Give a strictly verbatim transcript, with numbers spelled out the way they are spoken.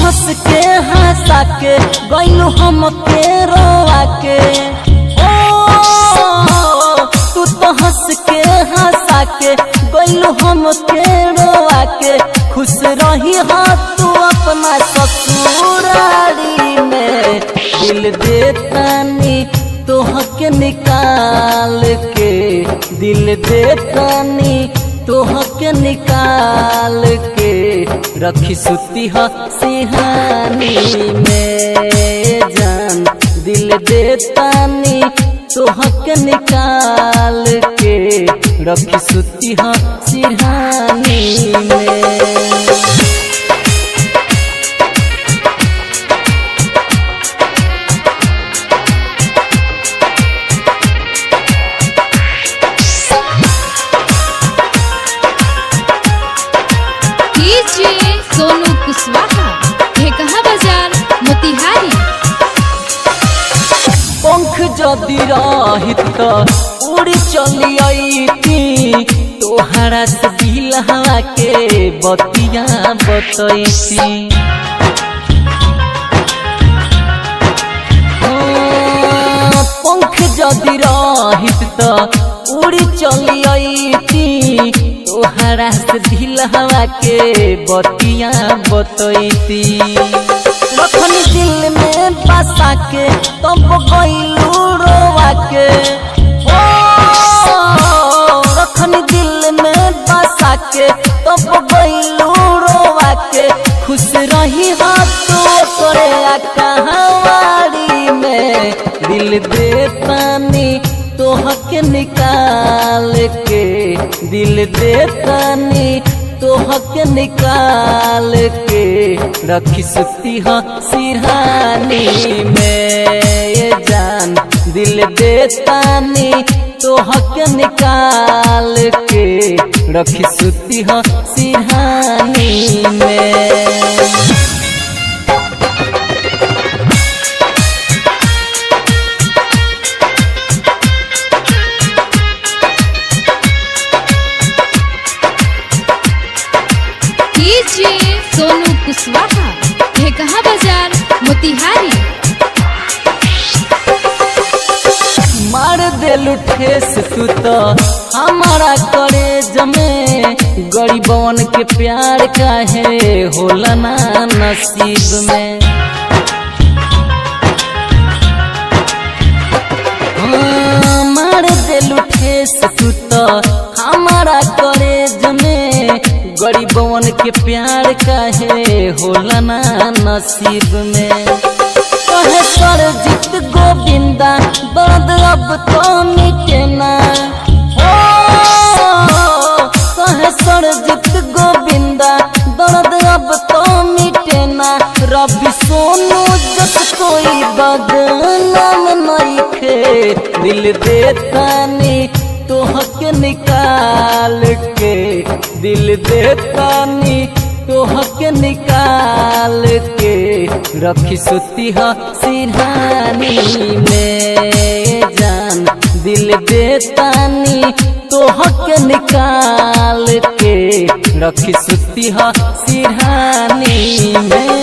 हंस के हंसा के गइलू हम के रोआ के। ओ तू तो हंस के हंसा के गइलू हम के रोआ के। खुश रही हा तू अपना ससुरारी में, दिल देतानी तोहके निकाल के, दिल देतानी तोहके निकाल के। रखी सुती ह सिहानी में जान, दिल देतानी तोहके निकाल के। रखी सुती ह सिहानी में। सोनू कुशवाहा, ढेकहा बाजार, मोतिहारी। पंख जदि रहित त उड़ी चली अइती, तोहरा से दिलवा के बतिया बतैती। पंख जदि रहित त उड़ी चली अइती, तोहरा से दिलवा के बतिया बतैती। रखनी दिल में बसा के तब गइलू रोवा के। ओ रखनी दिल में बसा के तब गइलू रोवा के। खुश रही हा तू करे कहावारी में, दिल देतानी तोहके निकाल के, दिल देतानी तोहके निकाल के। रखी सुती ह सिरहानी में जान, दिल देतानी तोहके निकाल के। रखी सुती ह सिरहानी में। सोनू कुशवाहा, ढेकहा बाजार, मोतिहारी। मार देलू ठेस तू तो हमारा करे जमे, गरीबन के प्यार काहे होला ना नसीब में। हाँ, मार देलू ठेस तू तो हमारा करे जमे, गरीबन के प्यार काहे होला ना नसीब में। कहे सरजीत गोविंदा दर्द अब तो मिटे ना। ओ कहे सरजीत गोविंदा दर्द अब तो मिटे ना। रवि सोनू जस कोई बदनाम नइखे, दिल देतानी तोहके निकाल के, दिल देतानी तोहके निकाल के। रखी सुती ह सिरहानी में जान, दिल देतानी तोहके निकाल के। रखी सुती ह सिरहानी में।